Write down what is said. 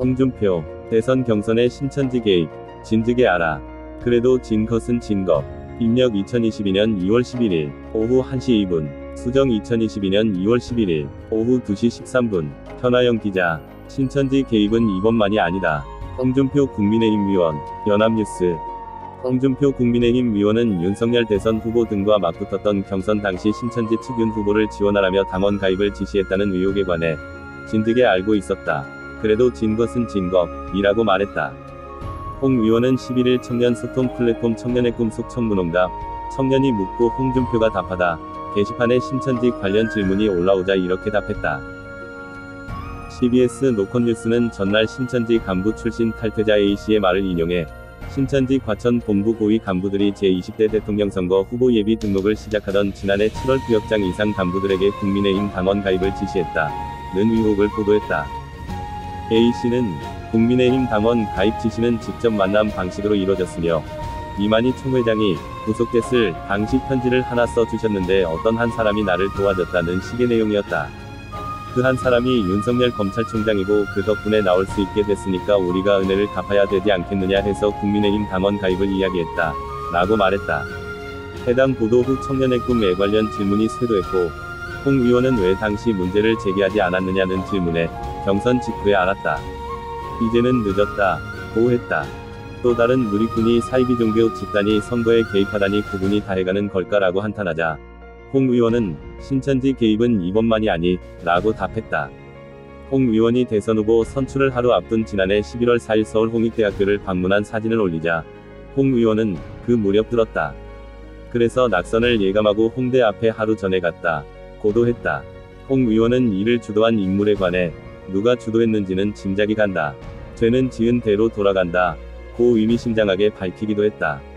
홍준표, 대선 경선에 신천지 개입, 진즉에 알아. 그래도 진 것은 진 것. 입력 2022년 2월 11일, 오후 1시 2분. 수정 2022년 2월 11일, 오후 2시 13분. 현아영 기자. 신천지 개입은 이번만이 아니다. 홍준표 국민의힘 위원, 연합뉴스. 홍준표 국민의힘 위원은 윤석열 대선 후보 등과 맞붙었던 경선 당시 신천지 측 윤 후보를 지원하라며 당원 가입을 지시했다는 의혹에 관해 진즉에 알고 있었다. 그래도 진 것은 진 것이라고 말했다. 홍 위원은 11일 청년 소통 플랫폼 청년의 꿈속 청문응답, 청년이 묻고 홍준표가 답하다 게시판에 신천지 관련 질문이 올라오자 이렇게 답했다. CBS 노컷뉴스는 전날 신천지 간부 출신 탈퇴자 A씨의 말을 인용해 신천지 과천 본부 고위 간부들이 제20대 대통령 선거 후보 예비 등록을 시작하던 지난해 7월 구역장 이상 간부들에게 국민의힘 당원 가입을 지시했다는 의혹을 보도했다. A씨는 국민의힘 당원 가입 지시는 직접 만남 방식으로 이뤄졌으며 이만희 총회장이 구속됐을 당시 편지를 하나 써주셨는데 어떤 한 사람이 나를 도와줬다는 식의 내용이었다. 그 한 사람이 윤석열 검찰총장이고 그 덕분에 나올 수 있게 됐으니까 우리가 은혜를 갚아야 되지 않겠느냐 해서 국민의힘 당원 가입을 이야기했다. 라고 말했다. 해당 보도 후 청년의 꿈에 관련 질문이 쇄도했고 홍 의원은 왜 당시 문제를 제기하지 않았느냐는 질문에 경선 직후에 알았다. 이제는 늦었다. 고 했다. 또 다른 누리꾼이 사이비 종교 집단이 선거에 개입하다니 구분이 다해가는 걸까라고 한탄하자 홍 의원은 신천지 개입은 이번만이 아니 라고 답했다. 홍 의원이 대선 후보 선출을 하루 앞둔 지난해 11월 4일 서울 홍익대학교를 방문한 사진을 올리자 홍 의원은 그 무렵 들었다. 그래서 낙선을 예감하고 홍대 앞에 하루 전에 갔다. 고도 했다. 홍 의원은 이를 주도한 인물에 관해 누가 주도했는지는 짐작이 간다. 죄는 지은 대로 돌아간다. 고 의미심장하게 밝히기도 했다.